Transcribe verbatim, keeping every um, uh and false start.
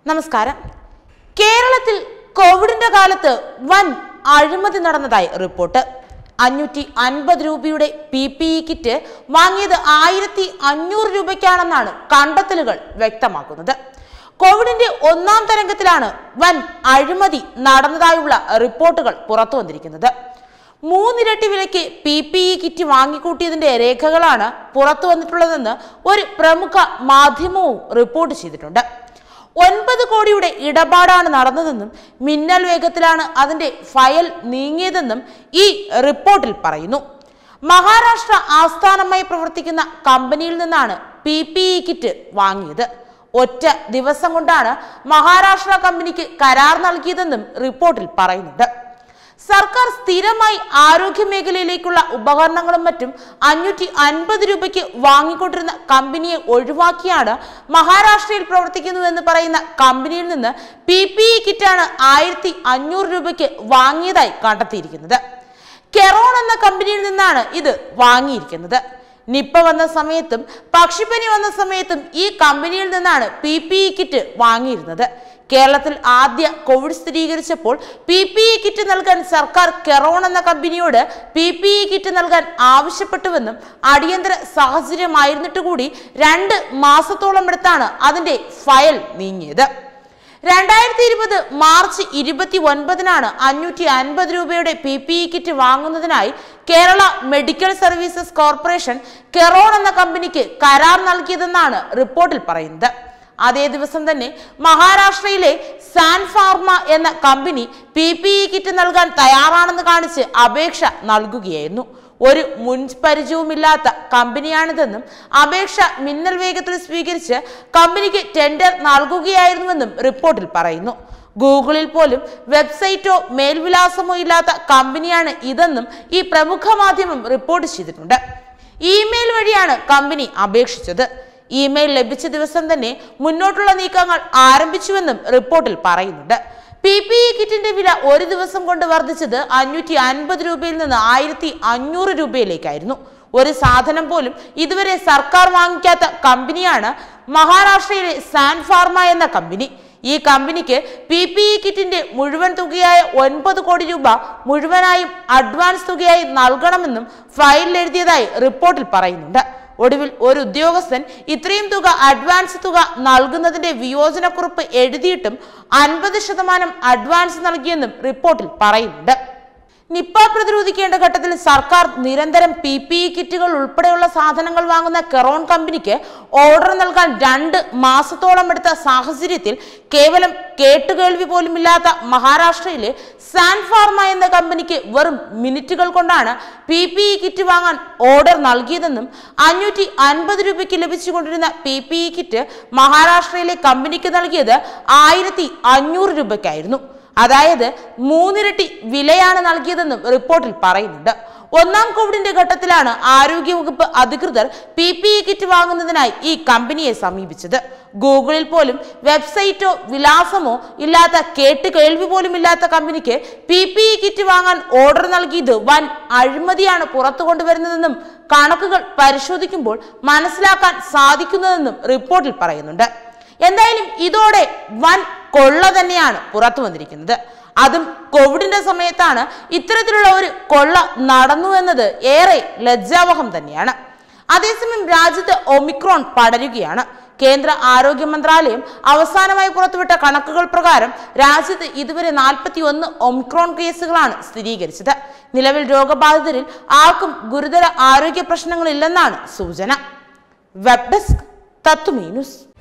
നമസ്കാരം. കേരളത്തിൽ കോവിഡിന്റെ കാലത്ത് വൻ അഴിമതി നടന്നതായി റിപ്പോർട്ട്. അഞ്ഞൂറ്റി അൻപത് രൂപയുടെ പി പി ഇ കിറ്റ് വാങ്ങിയത് ആയിരത്തി അഞ്ഞൂറ് രൂപയ്ക്കാണെന്നാണ് കണ്ടെത്തലുകൾ വ്യക്തമാക്കുന്നത്. കോവിഡിന്റെ ഒന്നാം തരംഗത്തിലാണ് വൻ അഴിമതി നടന്നതായുള്ള റിപ്പോർട്ടുകൾ പുറത്തു വന്നിരിക്കുന്നത്. മൂന്നിരട്ടി വിലയ്ക്ക് പി പി ഇ കിറ്റ് വാങ്ങിക്കൂട്ടിയതിന്റെ രേഖകളാണ് പുറത്തു വന്നിട്ടുള്ളതെന്ന് ഒരു പ്രമുഖ മാധ്യമവും റിപ്പോർട്ട് ചെയ്തിട്ടുണ്ട്. ഒൻപത് കോടിയുടെ ഇടപാടാണ് നടന്നതെന്നും മിന്നൽ വേഗത്തിലാണ് അതിന്റെ ഫയൽ നീങ്ങിയതെന്നും ഈ റിപ്പോർട്ടിൽ പറയുന്നു. മഹാരാഷ്ട്ര ആസ്ഥാനമായി പ്രവർത്തിക്കുന്ന കമ്പനിയിൽ നിന്നാണ് പി പി ഇ കിറ്റ് വാങ്ങിയത്. ഒറ്റ ദിവസം കൊണ്ടാണ് മഹാരാഷ്ട്ര കമ്പനിക്ക് കരാർ നൽകിയതെന്നും റിപ്പോർട്ടിൽ പറയുന്നുണ്ട്. സർക്കാർ സ്ഥിരമായി ആരോഗ്യ മേഖലയിലേക്കുള്ള ഉപകരണങ്ങളും മറ്റും അഞ്ഞൂറ്റി അൻപത് രൂപയ്ക്ക് വാങ്ങിക്കൊണ്ടിരുന്ന കമ്പനിയെ ഒഴിവാക്കിയാണ് മഹാരാഷ്ട്രയിൽ പ്രവർത്തിക്കുന്നുവെന്ന് പറയുന്ന കമ്പനിയിൽ നിന്ന് പി പി ഇ കിറ്റാണ് ആയിരത്തി അഞ്ഞൂറ് രൂപയ്ക്ക് വാങ്ങിയതായി കണ്ടെത്തിയിരിക്കുന്നത്. കെറോൺ എന്ന കമ്പനിയിൽ നിന്നാണ് ഇത് വാങ്ങിയിരിക്കുന്നത്. നിപ്പ വന്ന സമയത്തും പക്ഷിപ്പനി വന്ന സമയത്തും ഈ കമ്പനിയിൽ നിന്നാണ് പി പി ഇ കിറ്റ് വാങ്ങിയിരുന്നത്. കേരളത്തിൽ ആദ്യ കോവിഡ് സ്ഥിരീകരിച്ചപ്പോൾ പി പി ഇ കിറ്റ് നൽകാൻ സർക്കാർ കെറോൺ എന്ന കമ്പനിയോട് പി പി ഇ കിറ്റ് നൽകാൻ ആവശ്യപ്പെട്ടുവെന്നും അടിയന്തര സാഹചര്യമായിരുന്നിട്ട് കൂടി രണ്ട് മാസത്തോളം എടുത്താണ് അതിന്റെ ഫയൽ നീങ്ങിയത്. രണ്ടായിരത്തി ഇരുപത് മാർച്ച് ഇരുപത്തി ഒൻപതിനാണ് അഞ്ഞൂറ്റി അൻപത് രൂപയുടെ പി പി ഇ കിറ്റ് വാങ്ങുന്നതിനായി കേരള മെഡിക്കൽ സർവീസസ് കോർപ്പറേഷൻ കെറോൺ എന്ന കമ്പനിക്ക് കരാർ നൽകിയതെന്നാണ് റിപ്പോർട്ടിൽ പറയുന്നത്. അതേ ദിവസം തന്നെ മഹാരാഷ്ട്രയിലെ സാൻ ഫാർമ എന്ന കമ്പനി പി പി ഇ കിറ്റ് നൽകാൻ തയ്യാറാണെന്ന് കാണിച്ച് അപേക്ഷ നൽകുകയായിരുന്നു. ഒരു മുൻപരിചയവുമില്ലാത്ത കമ്പനിയാണിതെന്നും അപേക്ഷ മിന്നൽ വേഗത്തിൽ സ്വീകരിച്ച് കമ്പനിക്ക് ടെൻഡർ നൽകുകയായിരുന്നുവെന്നും റിപ്പോർട്ടിൽ പറയുന്നു. ഗൂഗിളിൽ പോലും വെബ്സൈറ്റോ മേൽവിലാസമോ ഇല്ലാത്ത കമ്പനിയാണ് ഇതെന്നും ഈ പ്രമുഖ മാധ്യമം റിപ്പോർട്ട് ചെയ്തിട്ടുണ്ട്. ഇമെയിൽ വഴിയാണ് കമ്പനി അപേക്ഷിച്ചത്. ഇമെയിൽ ലഭിച്ച ദിവസം തന്നെ മുന്നോട്ടുള്ള നീക്കങ്ങൾ ആരംഭിച്ചുവെന്നും റിപ്പോർട്ടിൽ പറയുന്നുണ്ട്. പി പി ഇ കിറ്റിന്റെ വില ഒരു ദിവസം കൊണ്ട് വർദ്ധിച്ചത് അഞ്ഞൂറ്റി അൻപത് രൂപയിൽ നിന്ന് ആയിരത്തി അഞ്ഞൂറ് രൂപയിലേക്കായിരുന്നു. ഒരു സാധനം പോലും ഇതുവരെ സർക്കാർ വാങ്ങിക്കാത്ത കമ്പനിയാണ് മഹാരാഷ്ട്രയിലെ സാൻ ഫാർമ എന്ന കമ്പനി. ഈ കമ്പനിക്ക് പി പി ഇ കിറ്റിന്റെ മുഴുവൻ തുകയായ ഒൻപത് കോടി രൂപ മുഴുവനായും അഡ്വാൻസ് തുകയായി നൽകണമെന്നും ഫയലിൽ എഴുതിയതായി റിപ്പോർട്ടിൽ പറയുന്നുണ്ട്. ഒടുവിൽ ഒരു ഉദ്യോഗസ്ഥൻ ഇത്രയും തുക അഡ്വാൻസ് തുക നൽകുന്നതിന്റെ വിയോജനക്കുറിപ്പ് എഴുതിയിട്ടും അൻപത് ശതമാനം അഡ്വാൻസ് നൽകിയെന്നും റിപ്പോർട്ടിൽ പറയുന്നുണ്ട്. നിപ്പ പ്രതിരോധിക്കേണ്ട ഘട്ടത്തിൽ സർക്കാർ നിരന്തരം പി പി ഇ കിറ്റുകൾ ഉൾപ്പെടെയുള്ള സാധനങ്ങൾ വാങ്ങുന്ന കെറോൺ കമ്പനിക്ക് ഓർഡർ നൽകാൻ രണ്ട് മാസത്തോളം എടുത്ത സാഹചര്യത്തിൽ കേവലം കേട്ടുകേൾവി പോലുമില്ലാത്ത മഹാരാഷ്ട്രയിലെ സാൻ ഫാർമ എന്ന കമ്പനിക്ക് വെറും മിനിറ്റുകൾ കൊണ്ടാണ് പി പി ഇ കിറ്റ് വാങ്ങാൻ ഓർഡർ നൽകിയതെന്നും അഞ്ഞൂറ്റി അൻപത് രൂപയ്ക്ക് ലഭിച്ചുകൊണ്ടിരുന്ന പി പി ഇ കിറ്റ് മഹാരാഷ്ട്രയിലെ കമ്പനിക്ക് നൽകിയത് ആയിരത്തി അഞ്ഞൂറ് രൂപയ്ക്കായിരുന്നു. അതായത് മൂന്നിരട്ടി വിലയാണ് നൽകിയതെന്നും റിപ്പോർട്ടിൽ പറയുന്നുണ്ട്. ഒന്നാം കോവിഡിന്റെ ഘട്ടത്തിലാണ് ആരോഗ്യവകുപ്പ് അധികൃതർ പി പി ഇ കിറ്റ് വാങ്ങുന്നതിനായി ഈ കമ്പനിയെ സമീപിച്ചത്. ഗൂഗിളിൽ പോലും വെബ്സൈറ്റോ വിലാസമോ ഇല്ലാത്ത കേട്ട് കേൾവി പോലും ഇല്ലാത്ത കമ്പനിക്ക് പി പി ഇ കിറ്റ് വാങ്ങാൻ ഓർഡർ നൽകിയത് വൻ അഴിമതിയാണ് പുറത്തു കൊണ്ടുവരുന്നതെന്നും കണക്കുകൾ പരിശോധിക്കുമ്പോൾ മനസ്സിലാക്കാൻ സാധിക്കുന്നതെന്നും റിപ്പോർട്ടിൽ പറയുന്നുണ്ട്. എന്തായാലും ഇതോടെ വൻ കൊള്ള തന്നെയാണ് പുറത്തു വന്നിരിക്കുന്നത്. അതും കോവിഡിന്റെ സമയത്താണ് ഇത്തരത്തിലുള്ള ഒരു കൊള്ള നടന്നു എന്നത് ഏറെ ലജ്ജാവഹം തന്നെയാണ്. അതേസമയം രാജ്യത്ത് ഒമിക്രോൺ പടരുകയാണ്. കേന്ദ്ര ആരോഗ്യ മന്ത്രാലയം അവസാനമായി പുറത്തുവിട്ട കണക്കുകൾ പ്രകാരം രാജ്യത്ത് ഇതുവരെ നാൽപ്പത്തി ഒന്ന് ഒമിക്രോൺ കേസുകളാണ് സ്ഥിരീകരിച്ചത്. നിലവിൽ രോഗബാധിതരിൽ ആർക്കും ഗുരുതര ആരോഗ്യ പ്രശ്നങ്ങളില്ലെന്നാണ് സൂചന. Web desk Tatwamayi news.